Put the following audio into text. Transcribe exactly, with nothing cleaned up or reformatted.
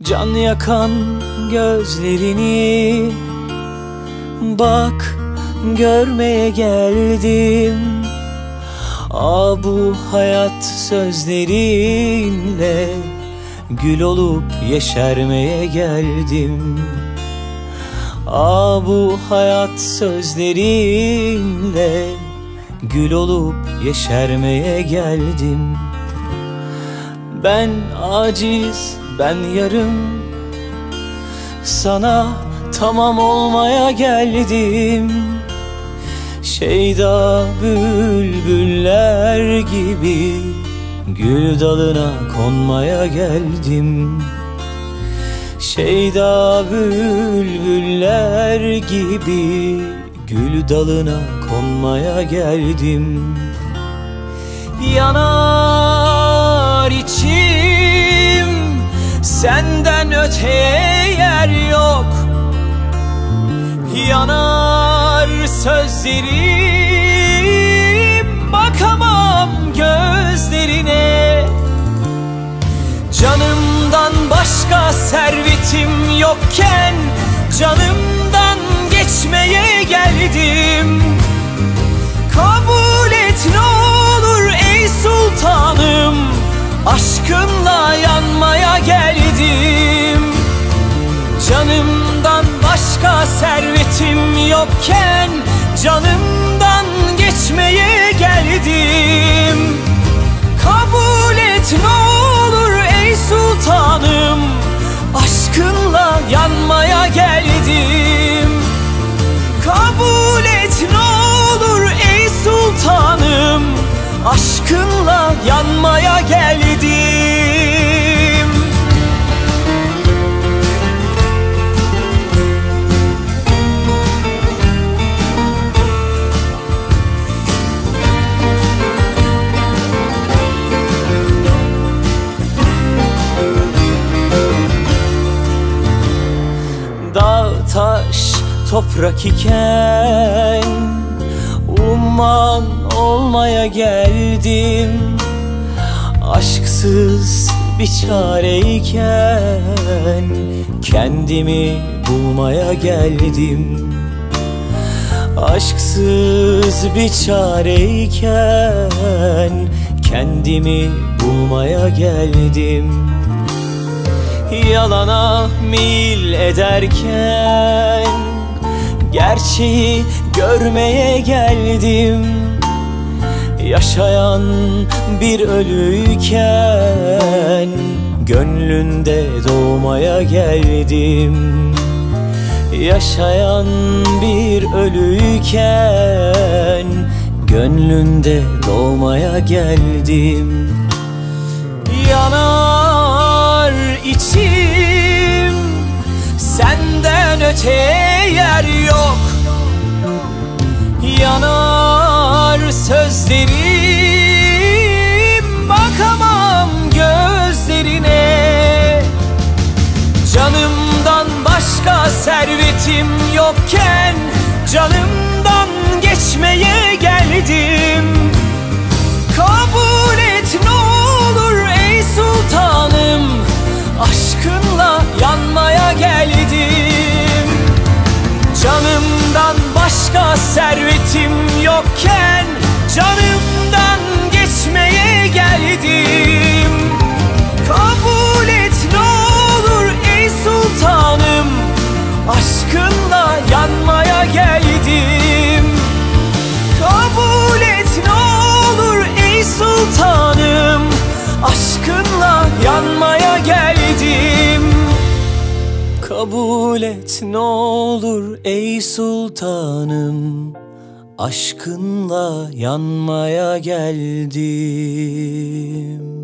Can yakan gözlerini bak görmeye geldim. Aa, bu hayat sözlerinle gül olup yeşermeye geldim. Aa, bu hayat sözlerinle gül olup yeşermeye geldim. Ben aciz, ben yarım, sana tamam olmaya geldim. Şeyda bülbüller gibi gül dalına konmaya geldim. Şeyda bülbüller gibi gül dalına konmaya geldim. Yanar içim, senden öteye yer yok. Yanar sözlerim, bakamam gözlerine. Canımdan başka servetim yokken canımdan geçmeye geldim. Kabul et ne olur ey sultanım, aşkınla yanmaya geldim. Canımdan başka servetim yokken canımdan geçmeye geldim. Kabul et ne olur ey sultanım, aşkınla yanmaya geldim. Kabul et ne olur ey sultanım, aşkınla yanmaya geldim. Dağ, taş, toprak iken umman olmaya geldim. Aşksız bir çareyken kendimi bulmaya geldim. Aşksız bir çareyken kendimi bulmaya geldim. Yalana meyil ederken gerçeği görmeye geldim. Yaşayan bir ölüyken gönlünde doğmaya geldim. Yaşayan bir ölüyken gönlünde doğmaya geldim. Yanar içim, senden öteye yer yok. Yanar sözlerim, bakamam gözlerine. Canımdan başka servetim yokken canımdan geçmeye geldim. Kabul et ne olur ey sultanım, aşkınla yanmaya geldim. Canımdan başka servetim yokken canımdan geçmeye geldim. Kabul et ne olur ey sultanım, aşkınla yanmaya geldim. Kabul et ne olur ey sultanım, aşkınla yanmaya geldim. Kabul et ne olur ey sultanım, aşkınla yanmaya geldim.